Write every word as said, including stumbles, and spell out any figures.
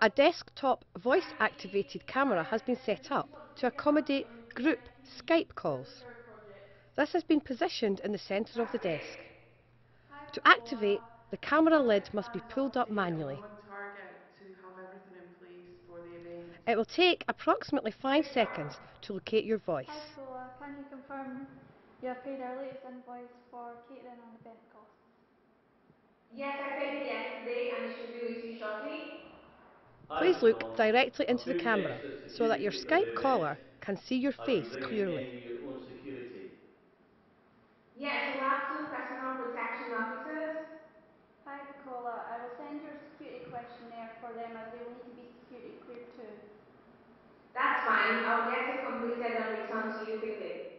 A desktop voice-activated camera has been set up to accommodate group Skype calls. This has been positioned in the centre of the desk. To activate, the camera lid must be pulled up manually. On target to have everything in place for the event. It will take approximately five seconds to locate your voice. Hi Paula, can you confirm you have paid our latest invoice for catering and event costs? Yes, I paid it yesterday and it should be with you shortly. Please Hi look Tom, directly a into the few camera extra so that your security for the Skype event. caller can see your Are you face bringing clearly. any of your own security? Yes, we'll have two personal protection officers. Hi Pacola, I will send your security questionnaire for them as they will need to be security cleared too. That's fine. I'll get it completed and return to you quickly.